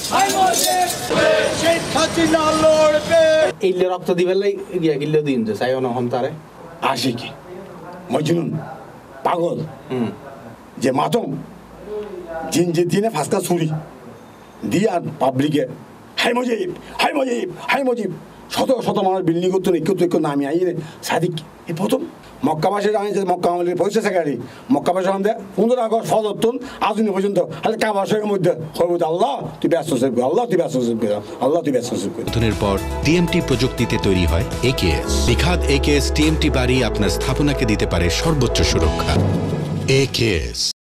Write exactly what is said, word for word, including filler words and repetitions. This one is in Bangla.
ইল্লে রক্ত দিবে লাই গিয়া গিল্লে দিন যে চাইও না হম তারে আশিকি মজনুন পাগল যে মাতম জিন যে দিনে ফাঁসকা ছুরি দিয়ে আর পাবলিকে হাই মজিব হাই মজিব হাই মজিব শত শত মানুষ বিল্ডিং করতো একটু তো একটু নামি আই সাদিক এই প্রথম মক্কাবাসে জানিয়েছে মক্কা আমলের পয়সা সেকারি মক্কাবাসে আমাদের পনেরো আগস্ট ফজরতুন আধুনিক পর্যন্ত তাহলে কাবাসের মধ্যে হইব আল্লাহ তুই ব্যস্ত থাকবি আল্লাহ তুই ব্যস্ত থাকবি আল্লাহ তুই ব্যস্ত থাকবি উদ্বোধনের পর টিএমটি প্রযুক্তিতে তৈরি হয় একেএস নিখাদ একেএস টিএমটি বাড়ি আপনার স্থাপনাকে দিতে পারে সর্বোচ্চ সুরক্ষা একেএস।